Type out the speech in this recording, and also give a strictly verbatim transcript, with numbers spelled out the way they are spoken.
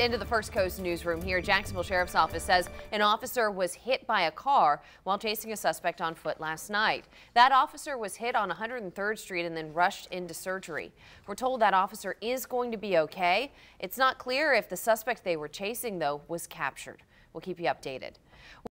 into the First Coast newsroom here. Jacksonville Sheriff's Office says an officer was hit by a car while chasing a suspect on foot last night. That officer was hit on one hundred third street and then rushed into surgery. We're told that officer is going to be okay. It's not clear if the suspect they were chasing, though, was captured. We'll keep you updated.